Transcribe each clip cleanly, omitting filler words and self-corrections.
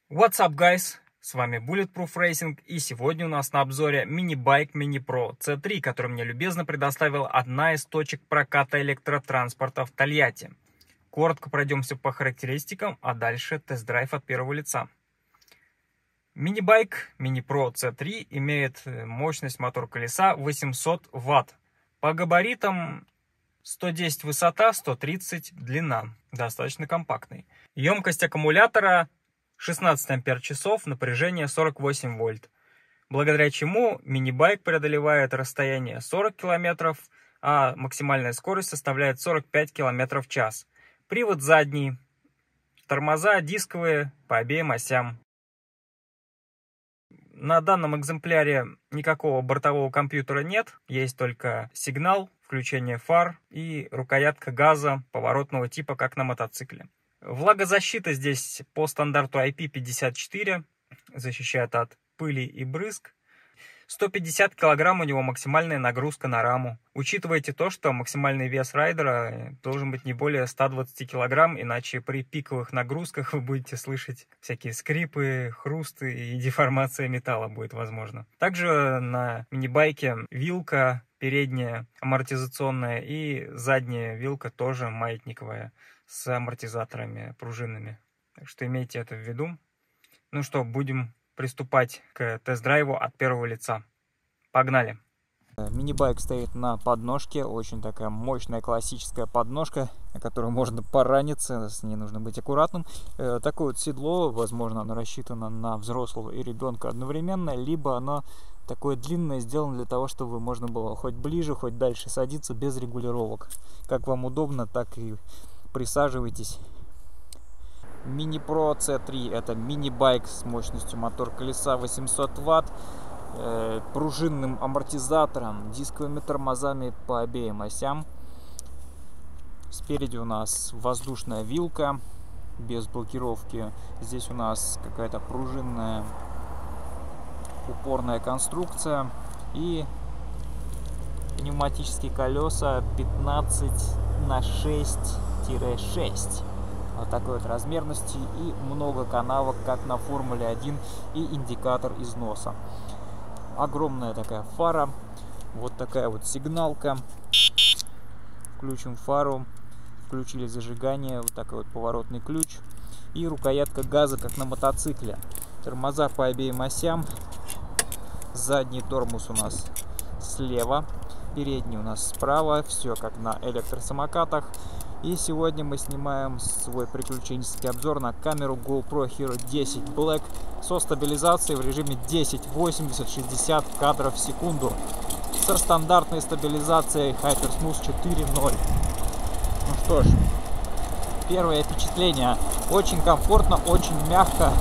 What's up, guys? С вами Bulletproof Racing, и сегодня у нас на обзоре мини-байк Mini Pro C3, который мне любезно предоставила одна из точек проката электротранспорта в Тольятти. Коротко пройдемся по характеристикам, а дальше тест-драйв от первого лица. Мини-байк Mini Pro C3 имеет мощность мотор-колеса 800 Вт. По габаритам 110 высота, 130 длина. Достаточно компактный. Емкость аккумулятора 16 ампер-часов, напряжение 48 вольт. Благодаря чему мини-байк преодолевает расстояние 40 км, а максимальная скорость составляет 45 км в час. Привод задний. Тормоза дисковые по обеим осям. На данном экземпляре никакого бортового компьютера нет. Есть только сигнал, включение фар и рукоятка газа поворотного типа, как на мотоцикле. Влагозащита здесь по стандарту IP54, защищает от пыли и брызг. 150 кг у него максимальная нагрузка на раму. Учитывайте то, что максимальный вес райдера должен быть не более 120 кг, иначе при пиковых нагрузках вы будете слышать всякие скрипы, хрусты и деформация металла будет возможно. Также на мини-байке вилка передняя амортизационная и задняя вилка тоже маятниковая, с амортизаторами пружинными. Так что имейте это в виду. Ну что, будем приступать к тест-драйву от первого лица. Погнали! Мини-байк стоит на подножке. Очень такая мощная классическая подножка, на которую можно пораниться. С ней нужно быть аккуратным. Такое вот седло, возможно, оно рассчитано на взрослого и ребенка одновременно, либо оно такое длинное, сделано для того, чтобы можно было хоть ближе, хоть дальше садиться без регулировок. Как вам удобно, так и присаживайтесь. Mini Pro C3 это мини-байк с мощностью мотор-колеса 800 Вт, пружинным амортизатором, дисковыми тормозами по обеим осям. Спереди у нас воздушная вилка без блокировки. Здесь у нас какая-то пружинная упорная конструкция и пневматические колеса 15×6-6. Вот такой вот размерности и много канавок, как на Формуле 1, и индикатор износа. Огромная такая фара, вот такая вот сигналка. Включим фару, включили зажигание, вот такой вот поворотный ключ и рукоятка газа, как на мотоцикле. Тормоза по обеим осям. Задний тормоз у нас слева, передний у нас справа, все как на электросамокатах. И сегодня мы снимаем свой приключенческий обзор на камеру GoPro Hero 10 Black со стабилизацией в режиме 1080-60 кадров в секунду со стандартной стабилизацией HyperSmooth 4.0. Ну что ж, первое впечатление. Очень комфортно, очень мягко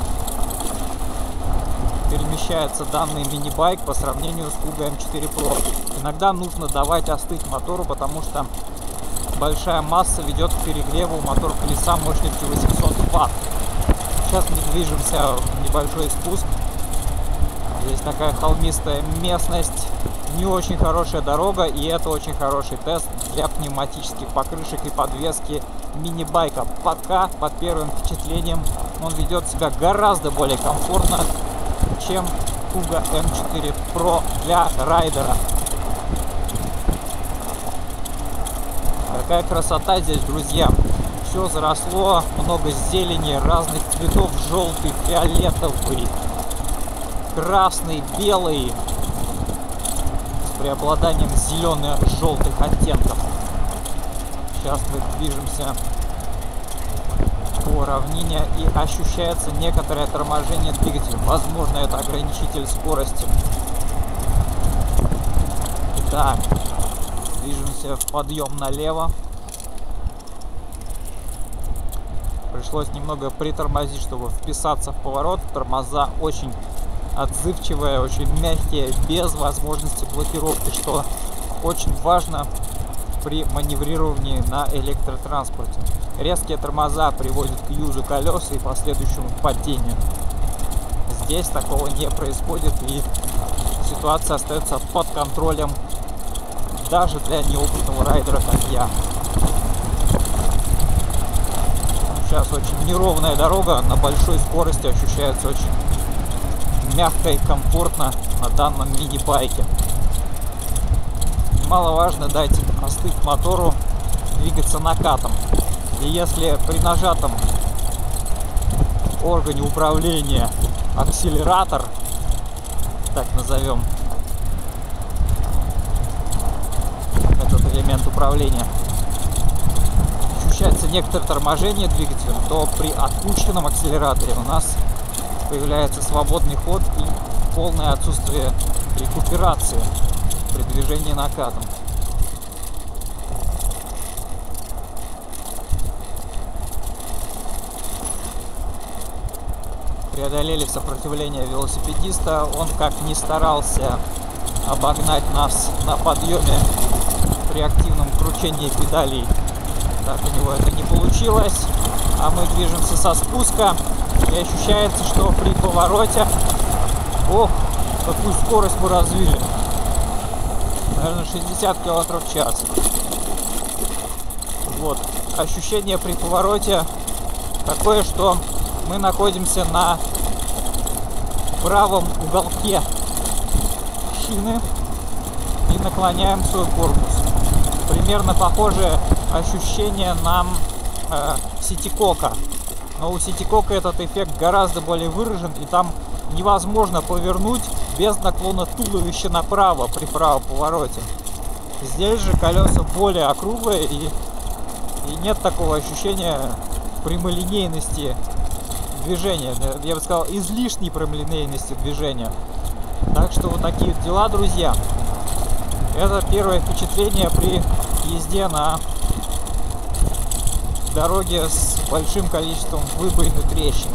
перемещается данный мини-байк по сравнению с Kuga M4 Pro. Иногда нужно давать остыть мотору, потому что большая масса ведет к перегреву мотор-колеса мощностью 800 Вт. Сейчас мы движемся в небольшой спуск. Здесь такая холмистая местность, не очень хорошая дорога, и это очень хороший тест для пневматических покрышек и подвески мини-байка. Пока, под первым впечатлением, он ведет себя гораздо более комфортно, чем Kuga M4 Pro для райдера. Какая красота здесь, друзья! Все заросло, много зелени, разных цветов: желтый, фиолетовый, красный, белый, с преобладанием зелено-желтых оттенков. Сейчас мы движемся по равнине и ощущается некоторое торможение двигателя. Возможно, это ограничитель скорости. Так. Движемся в подъем налево. Пришлось немного притормозить, чтобы вписаться в поворот. Тормоза очень отзывчивые, очень мягкие, без возможности блокировки, что очень важно при маневрировании на электротранспорте. Резкие тормоза приводят к юзу колес и последующему падению. Здесь такого не происходит, и ситуация остается под контролем даже для неопытного райдера, как я. Сейчас очень неровная дорога, на большой скорости ощущается очень мягко и комфортно на данном мини-байке. Немаловажно дать остыть мотору, двигаться накатом. И если при нажатом органе управления акселератор, так назовем этот элемент управления, ощущается некоторое торможение двигателем, то при отпущенном акселераторе у нас появляется свободный ход и полное отсутствие рекуперации при движении накатом. Преодолели сопротивление велосипедиста. Он как ни старался обогнать нас на подъеме при активном кручении педалей, так у него это не получилось. А мы движемся со спуска, и ощущается, что при повороте, ох, какую скорость мы развили, наверное 60 км в час. Вот, ощущение при повороте такое, что мы находимся на правом уголке шины и наклоняем свой корпус. Примерно похожее ощущение на ситикока. Но у ситикока этот эффект гораздо более выражен, и там невозможно повернуть без наклона туловища направо при правом повороте. Здесь же колеса более округлые, и нет такого ощущения прямолинейности движения, я бы сказал, излишней прямолинейности движения. Так что вот такие вот дела, друзья. Это первое впечатление при езде на дороге с большим количеством выбоин и трещин.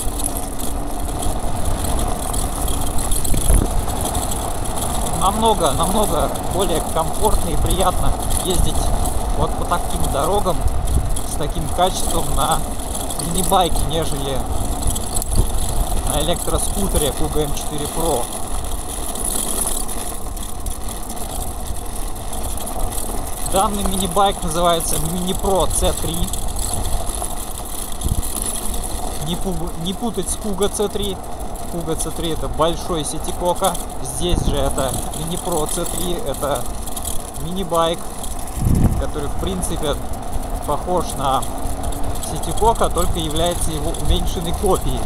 Намного более комфортно и приятно ездить вот по таким дорогам с таким качеством на мини-байке, нежели на электроскутере Kuga M4 Pro. Данный мини-байк называется Mini Pro C3. Не путать с Kuga C3. Kuga C3 это большой ситикока. Здесь же это Mini Pro C3. Это мини-байк, который в принципе похож на ситикока, только является его уменьшенной копией.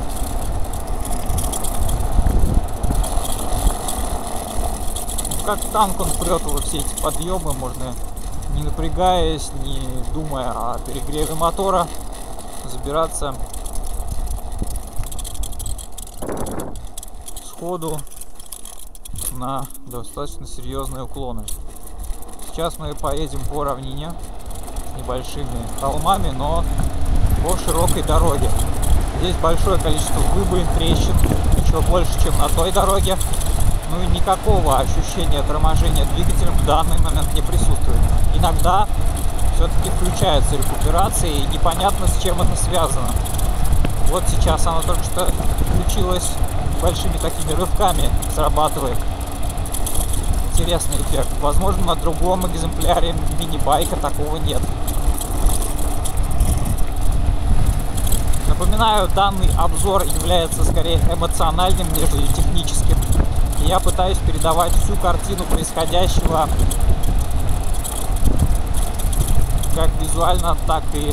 Как танк он прет во все эти подъемы, можно, не напрягаясь, не думая о перегреве мотора, забираться сходу на достаточно серьезные уклоны. Сейчас мы поедем по равнине с небольшими холмами, но по широкой дороге. Здесь большое количество выбоин, трещин, еще больше, чем на той дороге. Ну и никакого ощущения торможения двигателем в данный момент не присутствует. Иногда все-таки включается рекуперация, и непонятно, с чем это связано. Вот сейчас она только что включилась, большими такими рывками срабатывает. Интересный эффект. Возможно, на другом экземпляре мини-байка такого нет. Напоминаю, данный обзор является скорее эмоциональным, нежели техническим. И я пытаюсь передавать всю картину происходящего как визуально, так и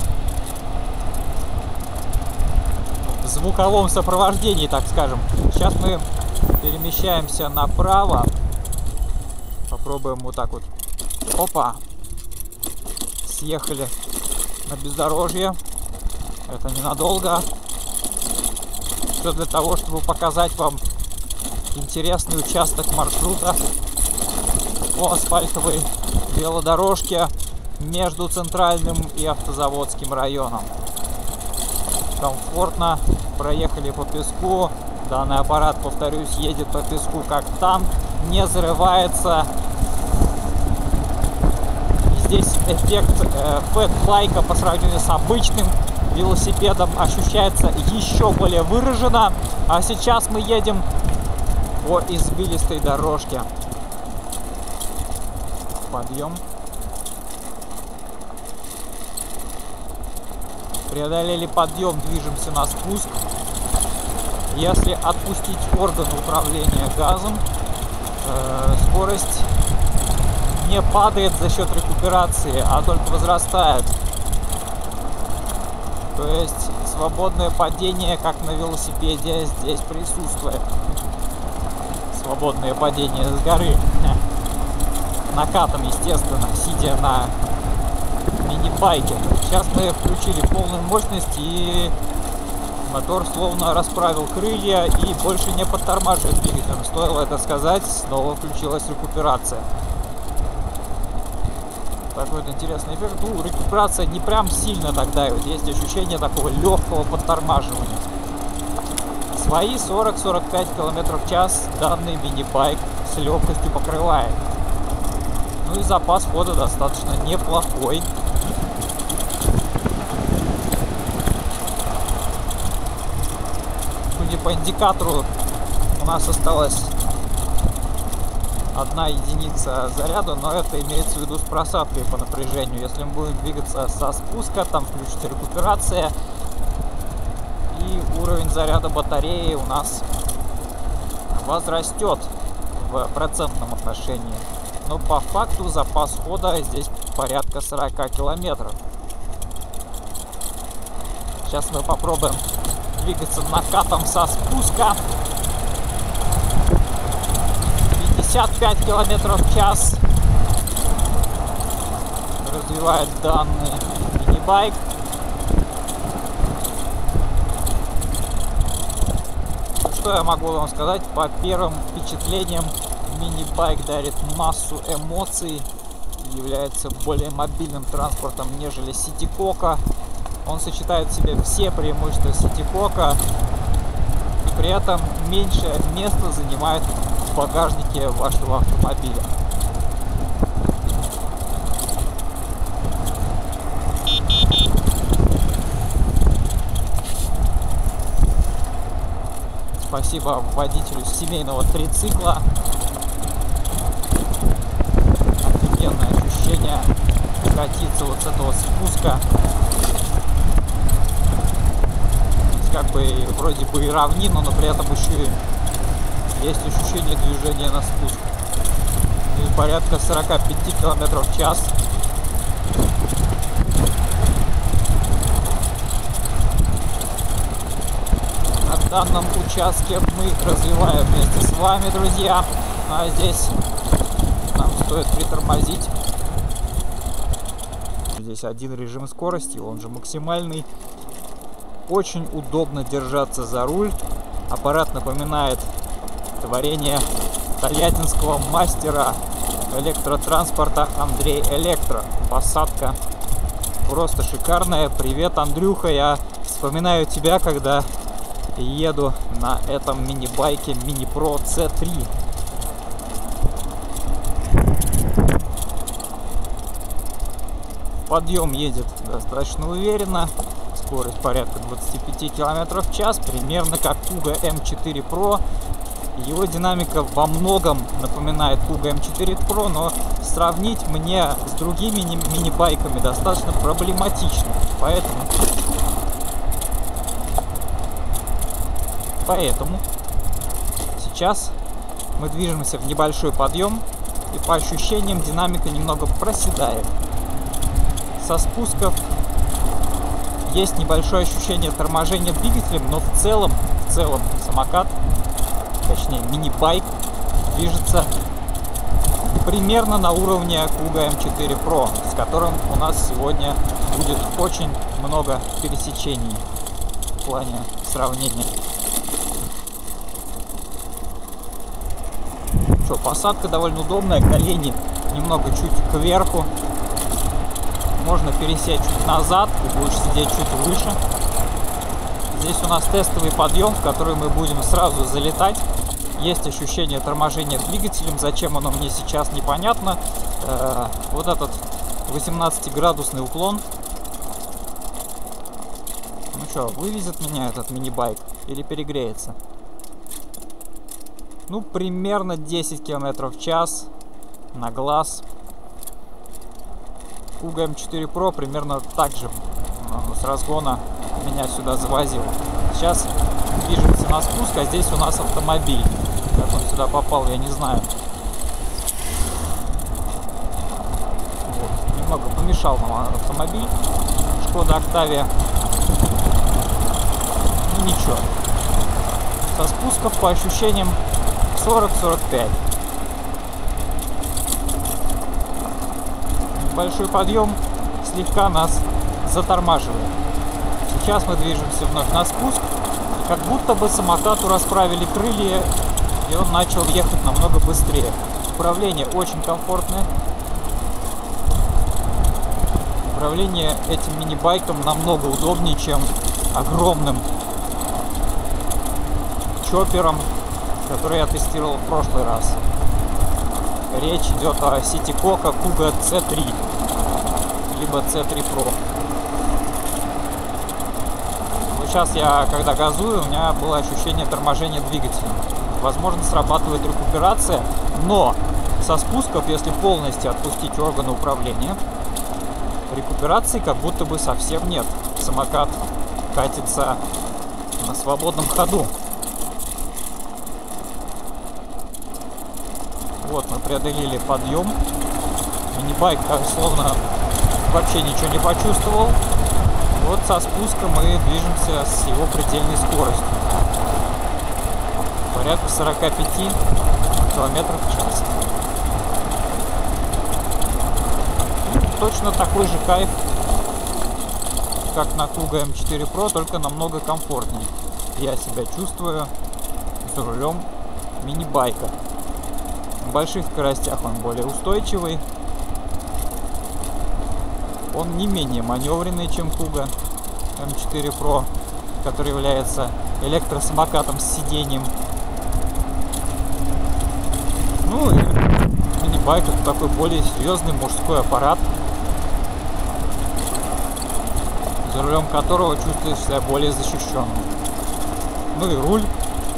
в звуковом сопровождении, так скажем. Сейчас мы перемещаемся направо. Попробуем вот так вот. Опа! Съехали на бездорожье. Это ненадолго. Все для того, чтобы показать вам интересный участок маршрута по асфальтовой велодорожке между Центральным и Автозаводским районом. Комфортно проехали по песку. Данный аппарат, повторюсь, едет по песку как танк, не зарывается. Здесь эффект фэт-байка по сравнению с обычным велосипедом ощущается еще более выраженно. А сейчас мы едем по извилистой дорожке. Подъем. Преодолели подъем, движемся на спуск. Если отпустить орган управления газом, скорость не падает за счет рекуперации, а только возрастает. То есть свободное падение, как на велосипеде, здесь присутствует. Свободное падение с горы. Накатом, естественно, сидя на мини-байке. Сейчас мы включили полную мощность, и мотор словно расправил крылья и больше не подтормаживает двигателем. Стоило это сказать, снова включилась рекуперация. Такой вот интересный эффект. Ну, рекуперация не прям сильно так давит. Есть ощущение такого легкого подтормаживания. Свои 40-45 км в час данный мини-байк с легкостью покрывает. Ну и запас хода достаточно неплохой. Судя по индикатору, у нас осталась 1 единица заряда, но это имеется в виду с просадкой по напряжению. Если мы будем двигаться со спуска, там включится рекуперация, и уровень заряда батареи у нас возрастет в процентном отношении. Но по факту запас хода здесь порядка 40 километров. Сейчас мы попробуем двигаться накатом со спуска. 55 километров в час развивает данный мини-байк. Что я могу вам сказать? По первым впечатлениям, мини-байк дарит массу эмоций, является более мобильным транспортом, нежели Ситикока. Он сочетает в себе все преимущества Ситикока, и при этом меньше места занимает в багажнике вашего автомобиля. Спасибо водителю семейного трицикла. Офигенное ощущение катиться вот с этого спуска. Как бы вроде бы и равнина, но при этом еще и есть ощущение движения на спуск. И порядка 45 км в час. На данном участке мы развиваем вместе с вами, друзья. А здесь нам стоит притормозить. Здесь один режим скорости, он же максимальный. Очень удобно держаться за руль. Аппарат напоминает творение тольяттинского мастера электротранспорта Андрей Электро. Посадка просто шикарная. Привет, Андрюха, я вспоминаю тебя, когда еду на этом мини-байке Mini Pro C3. Подъем едет достаточно уверенно. Скорость порядка 25 км в час, примерно как Kuga M4 Pro. Его динамика во многом напоминает Kuga M4 Pro, но сравнить мне с другими мини-байками достаточно проблематично. Поэтому сейчас мы движемся в небольшой подъем, и по ощущениям динамика немного проседает. Со спусков есть небольшое ощущение торможения двигателем, но в целом самокат, точнее мини-байк, движется примерно на уровне Kuga M4 Pro, с которым у нас сегодня будет очень много пересечений в плане сравнения. Что, посадка довольно удобная, колени немного чуть кверху. Можно пересесть чуть назад, и будешь сидеть чуть выше. Здесь у нас тестовый подъем, в который мы будем сразу залетать. Есть ощущение торможения двигателем. Зачем оно мне сейчас, непонятно. Вот этот 18-градусный уклон. Ну что, вывезет меня этот мини-байк или перегреется? Ну, примерно 10 км в час на глаз. Kuga M4 Pro примерно так же Он с разгона меня сюда завозил. Сейчас движемся на спуск, а здесь у нас автомобиль. Как он сюда попал, я не знаю. Вот. Немного помешал нам автомобиль. Шкода Октавия. Ну ничего. Со спусков по ощущениям 40-45. Большой подъем слегка нас затормаживает. Сейчас мы движемся вновь на спуск. Как будто бы самокату расправили крылья, и он начал ехать намного быстрее. Управление очень комфортное. Управление этим мини-байком намного удобнее, чем огромным чоппером, который я тестировал в прошлый раз. Речь идет о Ситикока Kuga C3, либо C3 Pro. Вот сейчас я, когда газую, у меня было ощущение торможения двигателя. Возможно, срабатывает рекуперация, но со спусков, если полностью отпустить органы управления, рекуперации как будто бы совсем нет. Самокат катится на свободном ходу. Вот мы преодолели подъем. Мини-байк, словно вообще ничего не почувствовал. Вот со спуска мы движемся с его предельной скоростью. Порядка 45 км в час. Точно такой же кайф, как на Kuga M4 Pro, только намного комфортнее. Я себя чувствую за рулем мини-байка. В больших скоростях он более устойчивый. Он не менее маневренный, чем Kuga M4 Pro, который является электросамокатом с сиденьем. Ну и мини-байк — это такой более серьезный мужской аппарат, за рулем которого чувствуешь себя более защищенным. Ну и руль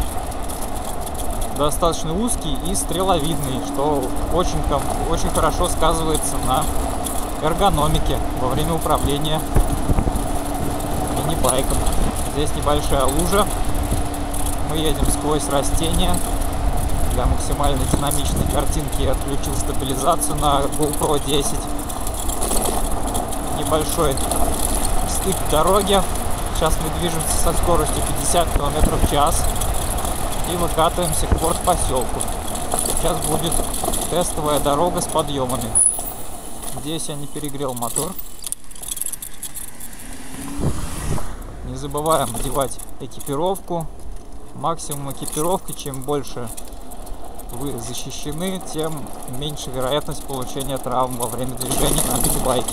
достаточно узкий и стреловидный, что очень хорошо сказывается на эргономике во время управления мини-байком. Здесь небольшая лужа. Мы едем сквозь растения. Для максимально динамичной картинки я отключил стабилизацию на GoPro 10. Небольшой стык дороги. Сейчас мы движемся со скоростью 50 км в час и выкатываемся к портпоселку. Сейчас будет тестовая дорога с подъемами. Здесь я не перегрел мотор. Не забываем одевать экипировку. Максимум экипировки, чем больше вы защищены, тем меньше вероятность получения травм во время движения на мини-байке.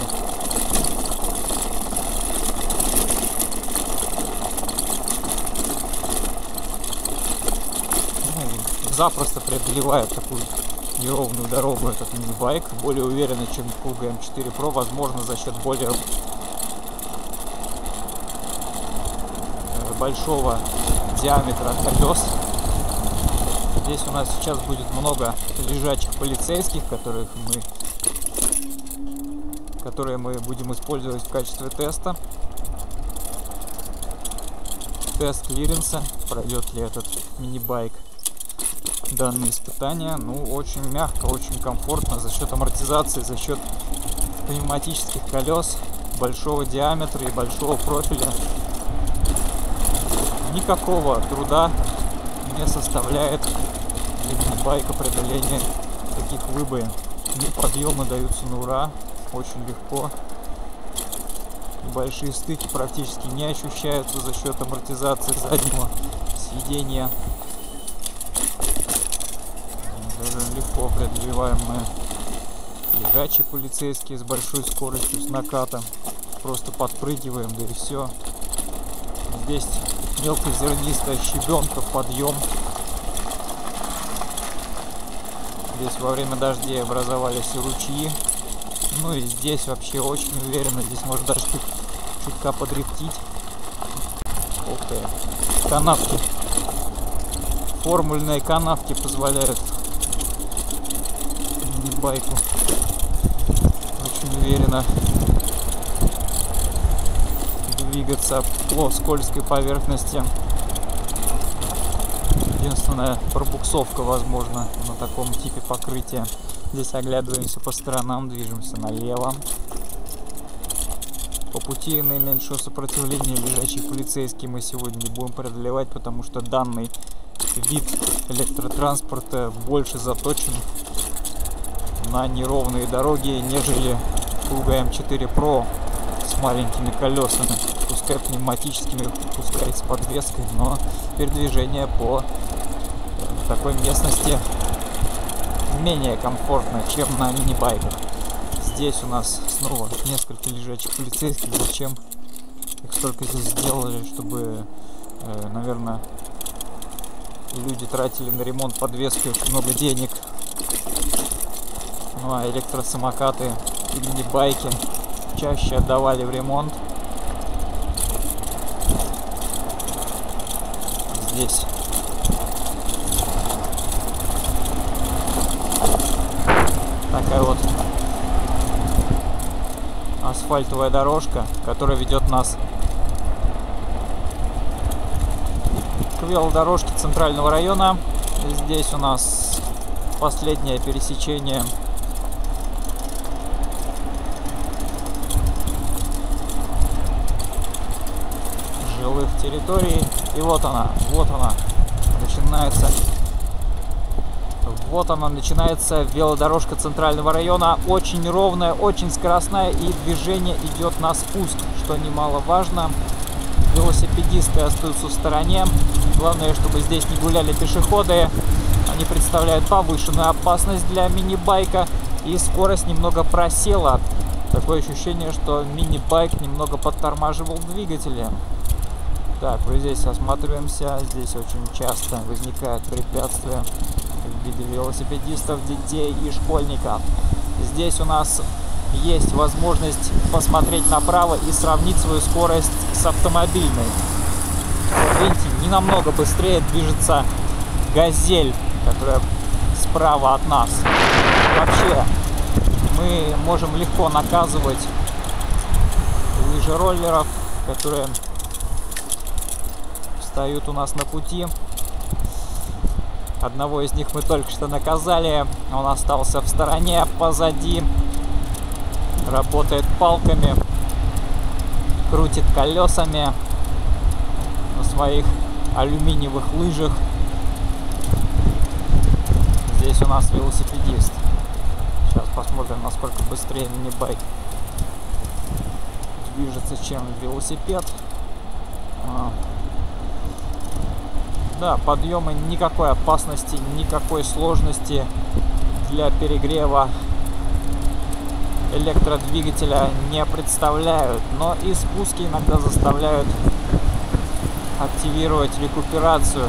Запросто преодолевает такую неровную дорогу этот мини-байк, более уверенно, чем Kuga M4 Pro, возможно, за счет более большого диаметра колес. Здесь у нас сейчас будет много лежачих полицейских, которые мы будем использовать в качестве теста. Тест клиренса, пройдет ли этот мини-байк данные испытания. Ну, очень мягко, очень комфортно за счет амортизации, за счет пневматических колес, большого диаметра и большого профиля. Никакого труда не составляет для мини-байка преодоление таких выбоин. Подъемы даются на ура, очень легко. Большие стыки практически не ощущаются за счет амортизации заднего сидения. Даже легко преодолеваем мы лежачие полицейские с большой скоростью, с наката. Просто подпрыгиваем, да и все. Здесь мелкозернистая щебенка, подъем. Здесь во время дождей образовались и ручьи. Ну и здесь вообще очень уверенно. Здесь можно даже чутка подрифтить. Ух ты. Канавки. Формульные канавки позволяют мини-байку очень уверенно двигаться по скользкой поверхности. Единственная пробуксовка возможно на таком типе покрытия. Здесь оглядываемся по сторонам, движемся налево. По пути наименьшего сопротивления лежачий полицейский мы сегодня не будем преодолевать, потому что данный вид электротранспорта больше заточен на неровные дороги, нежели Fuga M4 Pro с маленькими колесами, пускай пневматическими, пускай с подвеской, но передвижение по такой местности менее комфортно, чем на мини-байках. Здесь у нас снова несколько лежачих полицейских. Зачем их столько здесь сделали, чтобы, наверное, люди тратили на ремонт подвески очень много денег. Ну а электросамокаты и мини-байки чаще отдавали в ремонт. Здесь такая вот асфальтовая дорожка, которая ведет нас к велодорожке центрального района. Здесь у нас последнее пересечение жилых территорий. И вот она начинается. Вот она начинается, велодорожка центрального района. Очень ровная, очень скоростная, и движение идет на спуск, что немаловажно. Велосипедисты остаются в стороне. Главное, чтобы здесь не гуляли пешеходы. Они представляют повышенную опасность для мини-байка. И скорость немного просела. Такое ощущение, что мини-байк немного подтормаживал двигатели. Так, вот здесь осматриваемся. Здесь очень часто возникают препятствия в виде велосипедистов, детей и школьников. Здесь у нас есть возможность посмотреть направо и сравнить свою скорость с автомобильной. Вот видите, не намного быстрее движется «Газель», которая справа от нас. Вообще, мы можем легко наказывать лыжероллеров, которые встают у нас на пути. Одного из них мы только что наказали, он остался в стороне, позади, работает палками, крутит колесами на своих алюминиевых лыжах. Здесь у нас велосипедист. Сейчас посмотрим, насколько быстрее мини-байк движется, чем велосипед. Да, подъемы никакой опасности, никакой сложности для перегрева электродвигателя не представляют, но и спуски иногда заставляют активировать рекуперацию.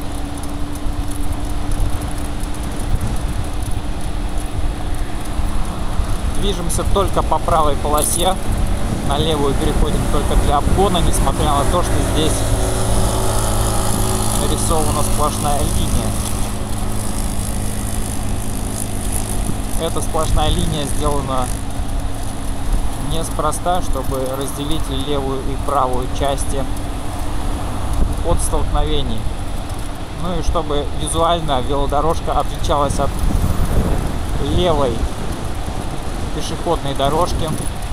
Движемся только по правой полосе, на левую переходим только для обгона, несмотря на то, что здесь нарисована сплошная линия. Эта сплошная линия сделана неспроста, чтобы разделить левую и правую части от столкновений. Ну и чтобы визуально велодорожка отличалась от левой пешеходной дорожки.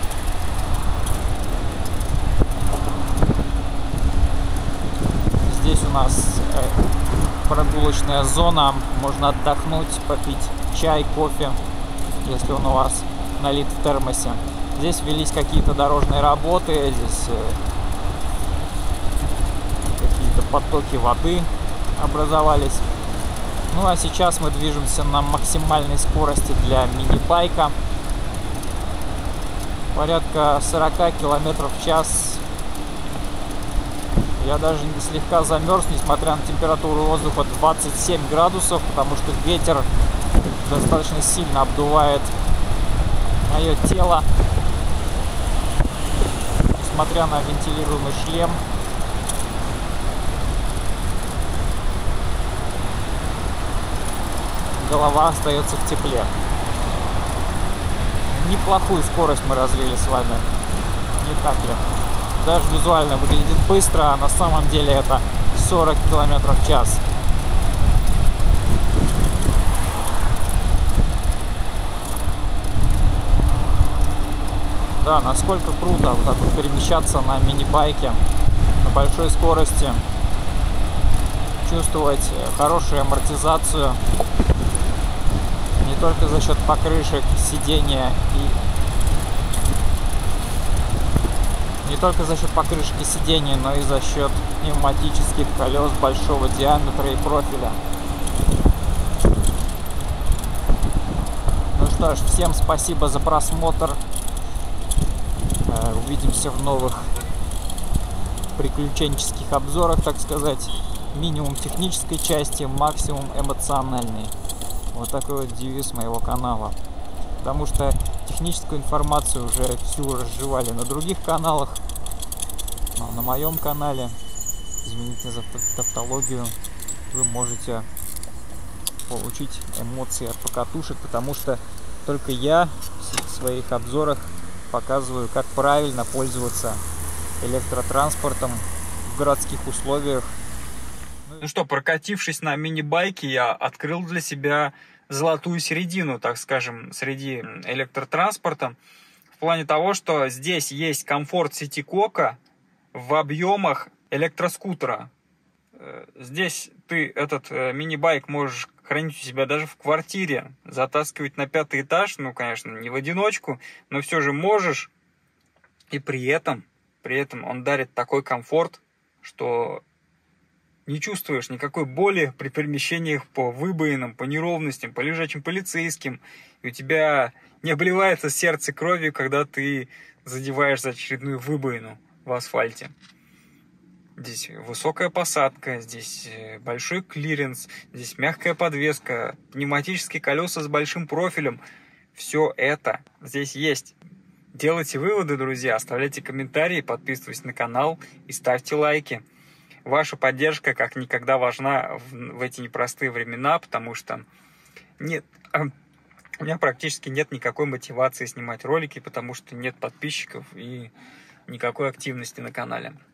Здесь у нас прогулочная зона, можно отдохнуть, попить чай, кофе, если он у вас налит в термосе. Здесь велись какие-то дорожные работы, здесь какие-то потоки воды образовались. Ну а сейчас мы движемся на максимальной скорости для мини-байка. Порядка 40 км в час. Я даже слегка замерз, несмотря на температуру воздуха 27 градусов, потому что ветер достаточно сильно обдувает мое тело. Несмотря на вентилируемый шлем, голова остается в тепле. Неплохую скорость мы развили с вами, не так ли? даже визуально выглядит быстро, а на самом деле это 40 км в час. Да, насколько круто вот так вот перемещаться на мини-байке на большой скорости, чувствовать хорошую амортизацию не только за счет покрышек, сидения но и за счет пневматических колес большого диаметра и профиля. Ну что ж, всем спасибо за просмотр. Увидимся в новых приключенческих обзорах, так сказать. Минимум технической части, максимум эмоциональной. Вот такой вот девиз моего канала. Потому что техническую информацию уже всю разжевали на других каналах. Но на моем канале, извините за тавтологию, вы можете получить эмоции от покатушек, потому что только я в своих обзорах показываю, как правильно пользоваться электротранспортом в городских условиях. Ну что, прокатившись на мини-байке, я открыл для себя золотую середину, так скажем, среди электротранспорта. В плане того, что здесь есть комфорт Ситикока в объемах электроскутера. Здесь ты этот мини-байк можешь хранить у себя даже в квартире, затаскивать на 5-й этаж, ну, конечно, не в одиночку, но все же можешь. И при этом он дарит такой комфорт, что не чувствуешь никакой боли при перемещениях по выбоинам, по неровностям, по лежачим полицейским. И у тебя не обливается сердце кровью, когда ты задеваешь за очередную выбоину в асфальте. Здесь высокая посадка, здесь большой клиренс, здесь мягкая подвеска, пневматические колеса с большим профилем. Все это здесь есть. Делайте выводы, друзья, оставляйте комментарии, подписывайтесь на канал и ставьте лайки. Ваша поддержка как никогда важна в эти непростые времена, потому что у меня практически нет никакой мотивации снимать ролики, потому что нет подписчиков и никакой активности на канале.